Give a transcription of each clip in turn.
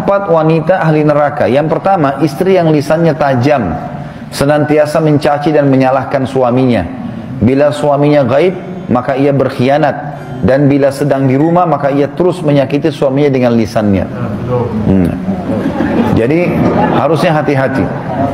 4 wanita ahli neraka. Yang pertama, istri yang lisannya tajam, senantiasa mencaci dan menyalahkan suaminya. Bila suaminya gaib, maka ia berkhianat, dan bila sedang di rumah, maka ia terus menyakiti suaminya dengan lisannya. Jadi harusnya hati-hati.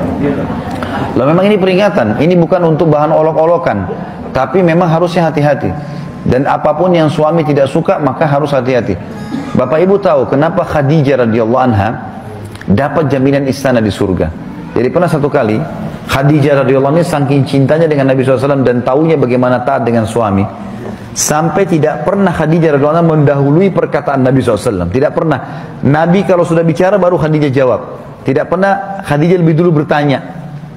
Lalu memang ini peringatan, ini bukan untuk bahan olok-olokan, tapi memang harusnya hati-hati. Dan apapun yang suami tidak suka, maka harus hati-hati. Bapak Ibu tahu kenapa Khadijah radhiyallahu anha dapat jaminan istana di surga? Jadi pernah satu kali Khadijah radhiyallahu anha saking cintanya dengan Nabi SAW dan taunya bagaimana taat dengan suami, sampai tidak pernah Khadijah radhiyallahu anha mendahului perkataan Nabi SAW. Tidak pernah. Nabi kalau sudah bicara baru Khadijah jawab. Tidak pernah Khadijah lebih dulu bertanya.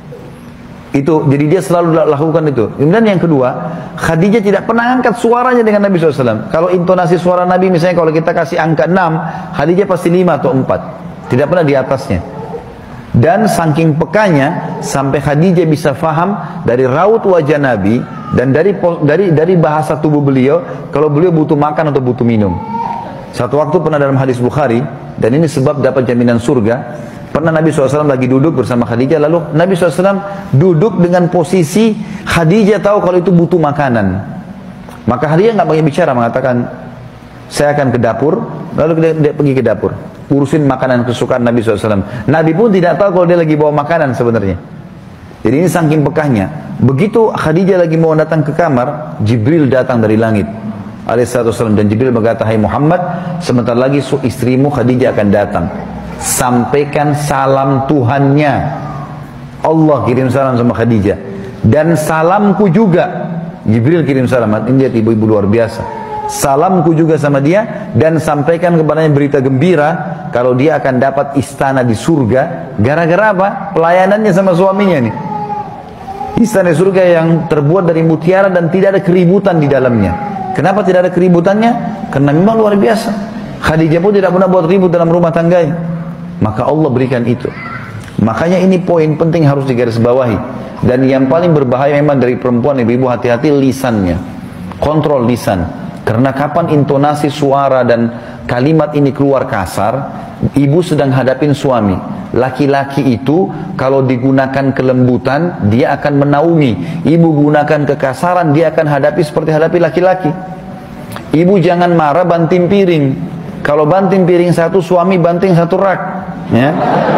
Itu, jadi dia selalu lakukan itu. Kemudian yang kedua, Khadijah tidak pernah angkat suaranya dengan Nabi SAW. Kalau intonasi suara Nabi, misalnya kalau kita kasih angka 6, Khadijah pasti 5 atau 4. Tidak pernah di atasnya. Dan saking pekanya, sampai Khadijah bisa faham dari raut wajah Nabi, dan dari bahasa tubuh beliau, kalau beliau butuh makan atau butuh minum. Satu waktu pernah dalam hadis Bukhari, dan ini sebab dapat jaminan surga. Pernah Nabi SAW lagi duduk bersama Khadijah, lalu Nabi SAW duduk dengan posisi Khadijah tahu kalau itu butuh makanan. Maka Khadijah nggak banyak bicara, mengatakan, saya akan ke dapur, lalu dia pergi ke dapur, urusin makanan kesukaan Nabi SAW. Nabi pun tidak tahu kalau dia lagi bawa makanan sebenarnya. Jadi ini saking pekahnya. Begitu Khadijah lagi mau datang ke kamar, Jibril datang dari langit alaihissalam, dan Jibril berkata, hai Muhammad, sebentar lagi istrimu Khadijah akan datang. Sampaikan salam Tuhannya. Allah kirim salam sama Khadijah. Dan salamku juga. Jibril kirim salam. Ini dia ibu-ibu luar biasa. Salamku juga sama dia. Dan sampaikan kepadanya berita gembira. Kalau dia akan dapat istana di surga. Gara-gara apa? Pelayanannya sama suaminya nih. Istana di surga yang terbuat dari mutiara dan tidak ada keributan di dalamnya. Kenapa tidak ada keributannya? Karena memang luar biasa. Khadijah pun tidak pernah buat ribut dalam rumah tangganya. Maka Allah berikan itu. Makanya ini poin penting harus digarisbawahi. Dan yang paling berbahaya memang dari perempuan, ibu-ibu hati-hati lisannya. Kontrol lisan. Karena kapan intonasi suara dan kalimat ini keluar kasar, ibu sedang hadapin suami. Laki-laki itu kalau digunakan kelembutan, dia akan menaungi. Ibu gunakan kekasaran, dia akan hadapi seperti hadapi laki-laki. Ibu jangan marah banting piring. Kalau banting piring satu, suami banting satu rak. Ya.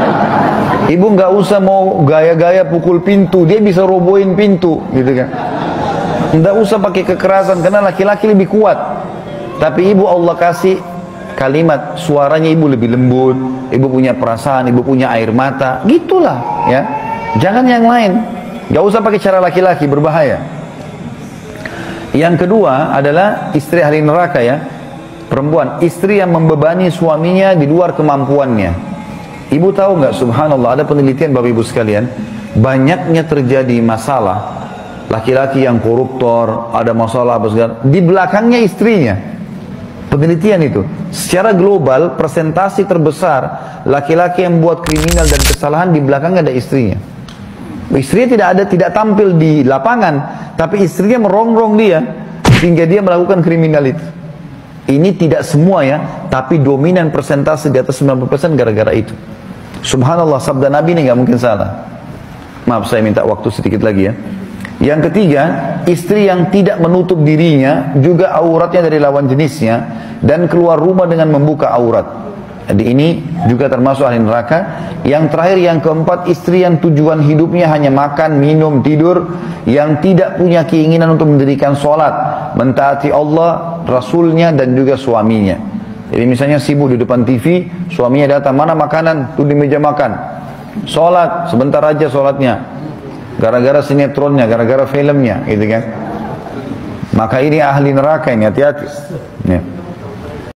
Ibu nggak usah mau gaya-gaya pukul pintu, dia bisa robohin pintu, gitu kan. Nggak usah pakai kekerasan, karena laki-laki lebih kuat. Tapi ibu Allah kasih kalimat, suaranya ibu lebih lembut, ibu punya perasaan, ibu punya air mata, gitulah, ya. Jangan yang lain. Nggak usah pakai cara laki-laki, berbahaya. Yang kedua adalah istri ahli neraka, ya. Perempuan, istri yang membebani suaminya di luar kemampuannya. Ibu tahu nggak, subhanallah, ada penelitian Bapak Ibu sekalian, banyaknya terjadi masalah laki-laki yang koruptor, ada masalah apa segala, di belakangnya istrinya. Penelitian itu, secara global persentase terbesar laki-laki yang buat kriminal dan kesalahan di belakangnya ada istrinya. Istrinya tidak tampil di lapangan, tapi istrinya merongrong dia sehingga dia melakukan kriminal itu. Ini tidak semua, ya, tapi dominan persentase di atas 90% gara-gara itu. Subhanallah, sabda Nabi ini nggak mungkin salah. Maaf, saya minta waktu sedikit lagi, ya. Yang ketiga, istri yang tidak menutup dirinya, juga auratnya dari lawan jenisnya, dan keluar rumah dengan membuka aurat. Jadi ini juga termasuk ahli neraka. Yang terakhir, yang keempat, istri yang tujuan hidupnya hanya makan, minum, tidur, yang tidak punya keinginan untuk mendirikan sholat, mentaati Allah, Rasulnya, dan juga suaminya. Jadi misalnya sibuk di depan TV, suaminya datang, mana makanan? Tuh di meja makan. Sholat, sebentar aja sholatnya. Gara-gara sinetronnya, gara-gara filmnya, gitu kan. Maka ini ahli neraka ini, hati-hati. Ya.